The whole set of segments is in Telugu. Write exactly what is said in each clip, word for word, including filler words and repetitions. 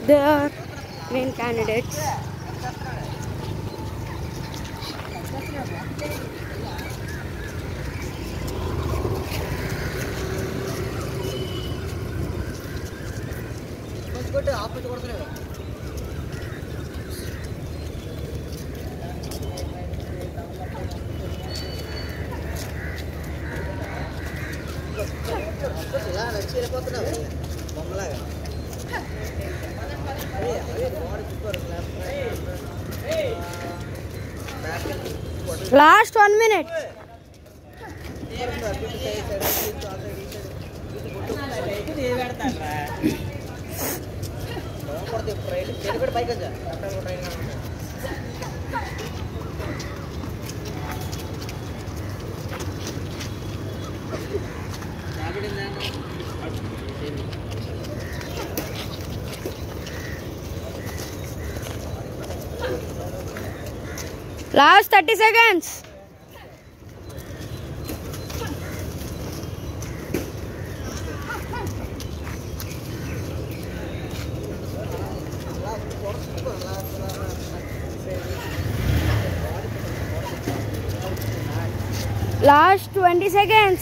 They are main candidates. Last one minute. Last thirty seconds. Last twenty seconds.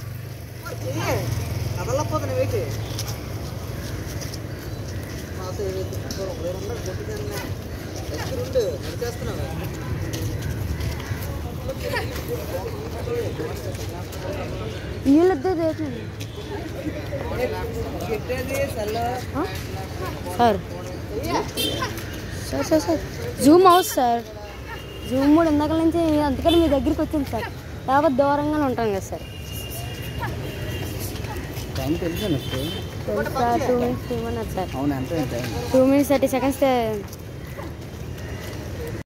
Sir, sir, sir, sir. Zoom out, sir. Zoom mode endakal nunchi antakani mee daggiriki vachindi sir. Yavat దూరంగానే ఉంటాం కదా సార్. టైం తెలుసా మీకు? తెలుసా? టూ మినిట్స్ ఇవ్వన్నారు సార్. అవును, ఎంత టూ మినిట్స్ థర్టీ సెకండ్స్